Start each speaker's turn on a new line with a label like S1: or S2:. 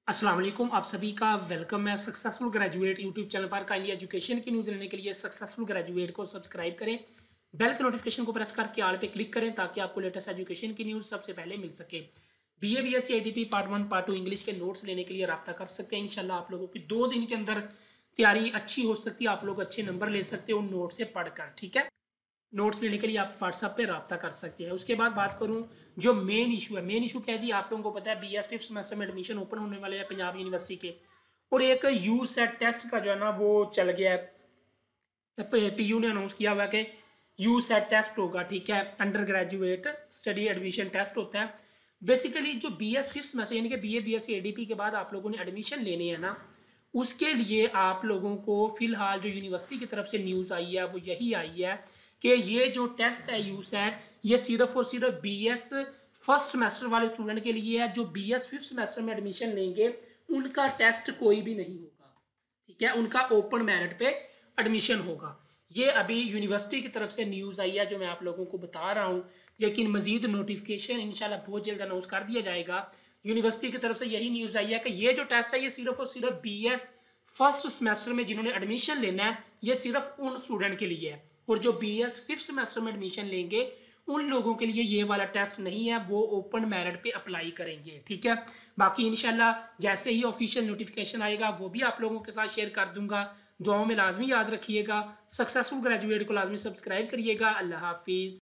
S1: अस्सलाम वालेकुम, आप सभी का वेलकम है सक्सेसफुल ग्रेजुएट यूट्यूब चैनल पर। काइंडली एजुकेशन की न्यूज़ लेने के लिए सक्सेसफुल ग्रेजुएट को सब्सक्राइब करें, बेल के नोटिफिकेशन को प्रेस करके ऑल पे क्लिक करें ताकि आपको लेटेस्ट एजुकेशन की न्यूज़ सबसे पहले मिल सके। BA BSc ADP part 1 part 2 English के नोट्स लेने के लिए रब्ता कर सकते हैं। इंशाल्लाह आप लोगों की 2 दिन के अंदर तैयारी अच्छी हो सकती है, आप लोग अच्छे नंबर ले सकते हो उन नोट से पढ़कर। ठीक है, नोट्स लेने के लिए आप व्हाट्सएप पे रब्ता कर सकते हैं। उसके बाद बात करूं जो मेन इशू है, मेन इशू क्या है जी, आप लोगों को पता है बीएस फिफ्थ सेमेस्टर में एडमिशन ओपन होने वाले हैं पंजाब यूनिवर्सिटी के, और एक यू सेट टेस्ट का जो है ना वो चल गया है। पीयू ने अनाउंस किया हुआ कि यू सेट टेस्ट होगा। ठीक है, undergraduate study admission test होता है। बेसिकली जो बी एस फिफ्थ सेमेस्टर यानी कि B A B S C A D P के बाद आप लोगों ने एडमिशन लेने हैं ना, उसके लिए आप लोगों को फिलहाल जो यूनिवर्सिटी की तरफ से न्यूज़ आई है वो यही आई है कि ये जो टेस्ट है यूसेट, ये सिर्फ और सिर्फ बी एस फर्स्ट सेमेस्टर वाले स्टूडेंट के लिए है। जो बी एस फिफ्थ सेमेस्टर में एडमिशन लेंगे उनका टेस्ट कोई भी नहीं होगा। ठीक है, उनका ओपन मेरिट पे एडमिशन होगा। ये अभी यूनिवर्सिटी की तरफ से न्यूज़ आई है जो मैं आप लोगों को बता रहा हूँ, लेकिन मजीद नोटिफिकेशन इंशाल्लाह बहुत जल्द अनाउंस कर दिया जाएगा। यूनिवर्सिटी की तरफ से यही न्यूज़ आई है कि ये जो टेस्ट है ये सिर्फ और सिर्फ बी एस फर्स्ट सेमेस्टर में जिन्होंने एडमिशन लेना है, ये सिर्फ उन स्टूडेंट के लिए है। और जो बी एस फिफ्थ सेमेस्टर में एडमिशन लेंगे उन लोगों के लिए ये वाला टेस्ट नहीं है, वो ओपन मेरिट पे अप्लाई करेंगे। ठीक है, बाकी इंशाल्लाह जैसे ही ऑफिशियल नोटिफिकेशन आएगा वो भी आप लोगों के साथ शेयर कर दूंगा। दुआओं में लाजमी याद रखिएगा, सक्सेसफुल ग्रेजुएट को लाजमी सब्सक्राइब करिएगा। अल्लाह हाफिज़।